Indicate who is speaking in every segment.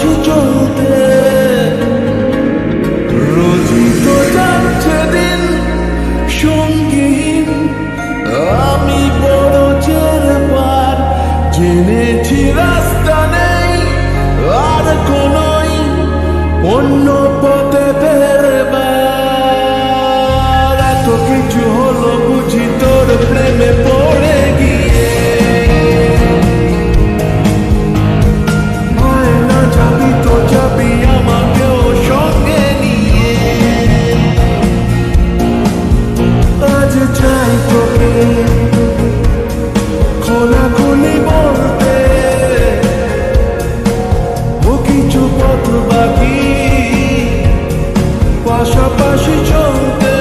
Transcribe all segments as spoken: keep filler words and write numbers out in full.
Speaker 1: পাশাপাশি চলতে রোজই তো যাচ্ছে দিন সঙ্গীহীন। আমি বড় চের পার জেনেছি রাস্তা নেই আর কোনোই অন্য পথে ফেরবার। এত কিছু হলো বুঝি তোর প্রেমে পড়ে গিয়ে। হয় না যাবি তো যাবি আমাকেও সঙ্গে নিয়ে। আজ চাই তোকে খোলাখুলি বলতে, ও কিছু পথ বাকি পাশাপাশি চলতে।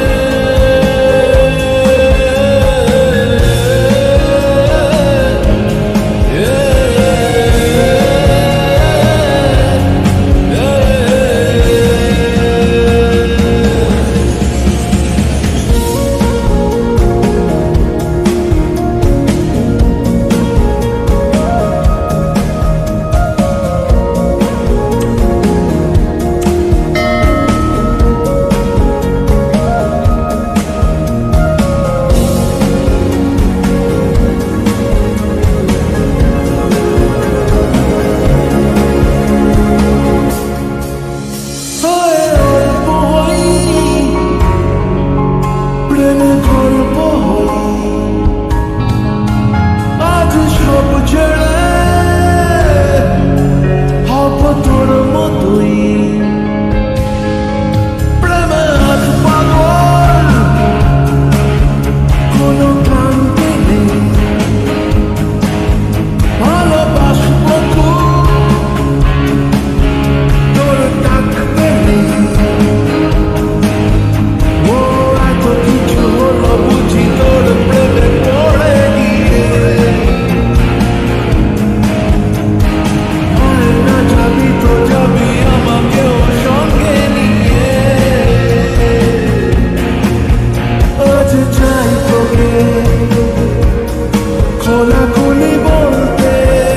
Speaker 1: খোলাখুলি বলতে,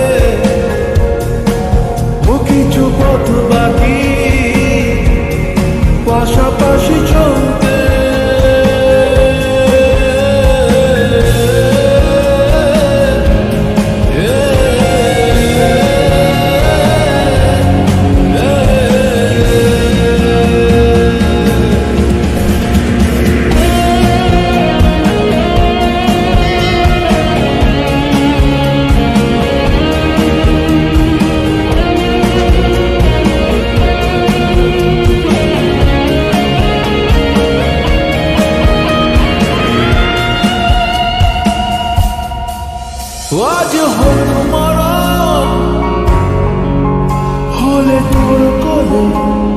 Speaker 1: ও কিছু পথ বাকি পাশাপাশি চলতে। আজ হোক মরণ হলে তোর কোলে